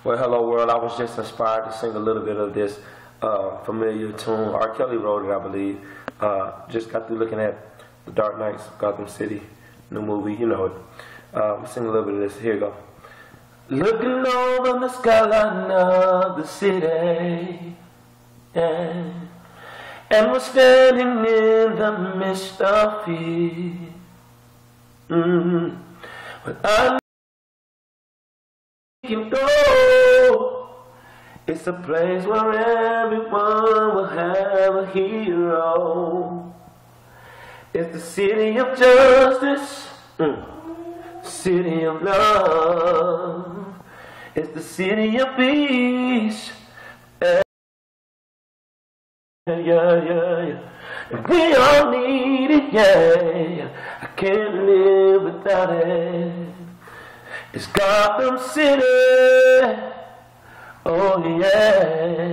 Well, hello world. I was just inspired to sing a little bit of this familiar tune. R. Kelly wrote it, I believe. Just got through looking at The Dark Knights, Gotham City, new movie, you know it. We'll sing a little bit of this. Here you go. Looking over the skyline of the city, yeah. And we're standing in the midst of it. But I can go. It's a place where everyone will have a hero. It's the city of justice, city of love. It's the city of peace. Yeah. And we all need it, yeah. I can't live without it. It's Gotham City, oh yeah.